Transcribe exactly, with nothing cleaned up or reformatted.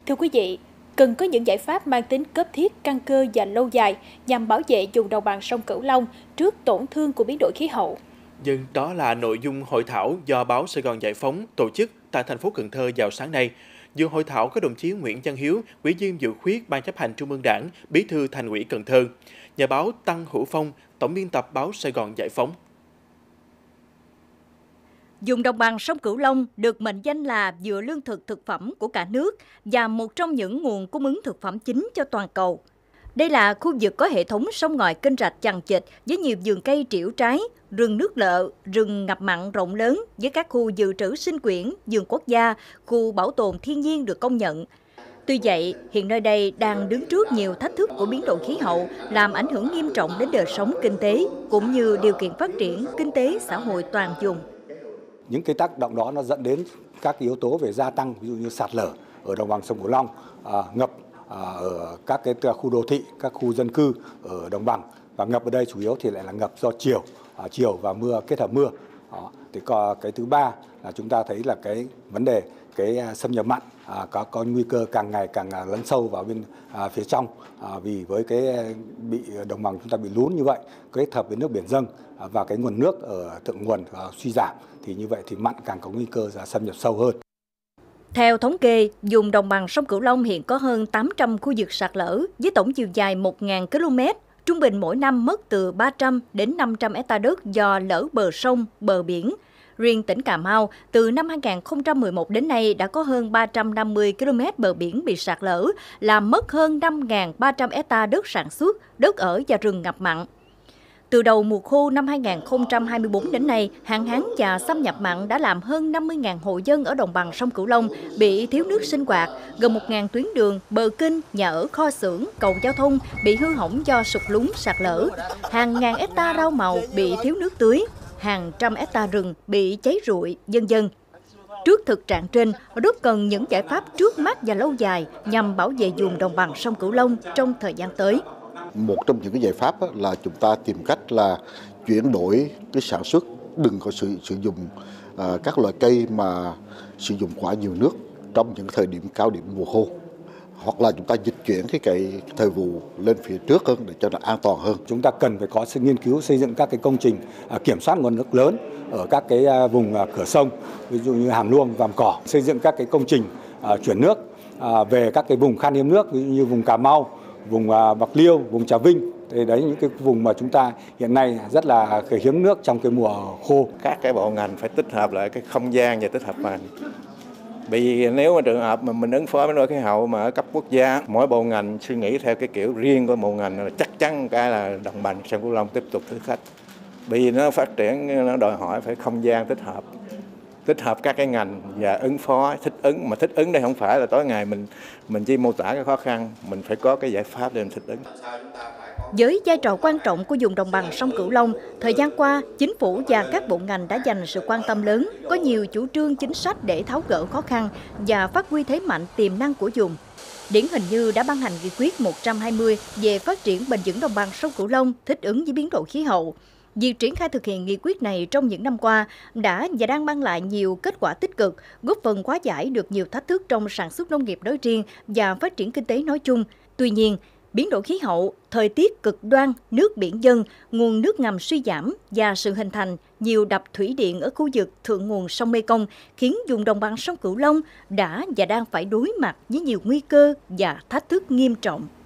Thưa quý vị, cần có những giải pháp mang tính cấp thiết, căn cơ và lâu dài nhằm bảo vệ vùng đồng bằng sông Cửu Long trước tổn thương của biến đổi khí hậu. Nhưng đó là nội dung hội thảo do báo Sài Gòn Giải phóng tổ chức tại thành phố Cần Thơ vào sáng nay. Dự hội thảo có đồng chí Nguyễn Văn Hiếu, Ủy viên Dự khuyết Ban chấp hành Trung ương Đảng, Bí thư Thành ủy Cần Thơ, nhà báo Tăng Hữu Phong, tổng biên tập báo Sài Gòn Giải phóng. Vùng đồng bằng sông Cửu Long được mệnh danh là vựa lương thực thực phẩm của cả nước và một trong những nguồn cung ứng thực phẩm chính cho toàn cầu. Đây là khu vực có hệ thống sông ngòi kênh rạch chằng chịt với nhiều vườn cây trĩu trái, rừng nước lợ, rừng ngập mặn rộng lớn với các khu dự trữ sinh quyển, vườn quốc gia, khu bảo tồn thiên nhiên được công nhận. Tuy vậy, hiện nơi đây đang đứng trước nhiều thách thức của biến đổi khí hậu làm ảnh hưởng nghiêm trọng đến đời sống kinh tế cũng như điều kiện phát triển kinh tế xã hội toàn vùng. Những cái tác động đó nó dẫn đến các yếu tố về gia tăng, ví dụ như sạt lở ở đồng bằng sông Cửu Long, à, ngập à, ở các cái khu đô thị, các khu dân cư ở đồng bằng, và ngập ở đây chủ yếu thì lại là ngập do chiều, à, chiều và mưa kết hợp mưa. Đó. Thì có cái thứ ba là chúng ta thấy là cái vấn đề cái xâm nhập mặn à, có có nguy cơ càng ngày càng lấn sâu vào bên à, phía trong, à, vì với cái bị đồng bằng chúng ta bị lún như vậy, kết hợp với nước biển dâng à, và cái nguồn nước ở thượng nguồn à, suy giảm, thì như vậy thì mặn càng có nguy cơ ra xâm nhập sâu hơn. Theo thống kê, vùng đồng bằng sông Cửu Long hiện có hơn tám trăm khu vực sạt lở với tổng chiều dài một nghìn ki lô mét, trung bình mỗi năm mất từ ba trăm đến năm trăm hectare đất do lở bờ sông, bờ biển. Riêng tỉnh Cà Mau, từ năm hai nghìn không trăm mười một đến nay đã có hơn ba trăm năm mươi ki lô mét bờ biển bị sạt lở, làm mất hơn năm nghìn ba trăm hectare đất sản xuất, đất ở và rừng ngập mặn. Từ đầu mùa khô năm hai nghìn không trăm hai mươi tư đến nay, hạn hán và xâm nhập mặn đã làm hơn năm mươi nghìn hộ dân ở đồng bằng sông Cửu Long bị thiếu nước sinh hoạt, gần một nghìn tuyến đường, bờ kênh, nhà ở, kho xưởng, cầu giao thông bị hư hỏng do sụt lún sạt lở, hàng ngàn hectare rau màu bị thiếu nước tưới, hàng trăm hectare rừng bị cháy rụi, vân vân. Trước thực trạng trên, rất cần những giải pháp trước mắt và lâu dài nhằm bảo vệ vùng đồng bằng sông Cửu Long trong thời gian tới. Một trong những cái giải pháp là chúng ta tìm cách là chuyển đổi cái sản xuất, đừng có sử, sử dụng uh, các loại cây mà sử dụng quá nhiều nước trong những thời điểm cao điểm mùa khô. Hoặc là chúng ta dịch chuyển cái cái thời vụ lên phía trước hơn để cho nó an toàn hơn. Chúng ta cần phải có sự nghiên cứu xây dựng các cái công trình uh, kiểm soát nguồn nước lớn ở các cái uh, vùng uh, cửa sông, ví dụ như Hàm Luông, Vàm Cỏ, xây dựng các cái công trình uh, chuyển nước uh, về các cái vùng khan hiếm nước, ví dụ như vùng Cà Mau, vùng Bạc Liêu, vùng Trà Vinh. Thì đấy những cái vùng mà chúng ta hiện nay rất là hiếm nước trong cái mùa khô. Các cái bộ ngành phải tích hợp lại cái không gian và tích hợp ngành. Vì nếu mà trường hợp mà mình ứng phó với biến đổi khí hậu mà ở cấp quốc gia, mỗi bộ ngành suy nghĩ theo cái kiểu riêng của bộ ngành là chắc chắn cái là đồng bằng sông Cửu Long tiếp tục thử thách. Vì nó phát triển nó đòi hỏi phải không gian tích hợp. tích hợp các cái ngành và ứng phó, thích ứng. Mà thích ứng đây không phải là tối ngày mình mình chỉ mô tả cái khó khăn, mình phải có cái giải pháp để mình thích ứng. Với vai trò quan trọng của vùng đồng bằng sông Cửu Long, thời gian qua, chính phủ và các bộ ngành đã dành sự quan tâm lớn, có nhiều chủ trương chính sách để tháo gỡ khó khăn và phát huy thế mạnh tiềm năng của vùng. Điển hình như đã ban hành nghị quyết một trăm hai mươi về phát triển bền vững đồng bằng sông Cửu Long thích ứng với biến đổi khí hậu. Việc triển khai thực hiện nghị quyết này trong những năm qua đã và đang mang lại nhiều kết quả tích cực, góp phần hóa giải được nhiều thách thức trong sản xuất nông nghiệp nói riêng và phát triển kinh tế nói chung. Tuy nhiên, biến đổi khí hậu, thời tiết cực đoan, nước biển dâng, nguồn nước ngầm suy giảm và sự hình thành nhiều đập thủy điện ở khu vực thượng nguồn sông Mekong khiến vùng đồng bằng sông Cửu Long đã và đang phải đối mặt với nhiều nguy cơ và thách thức nghiêm trọng.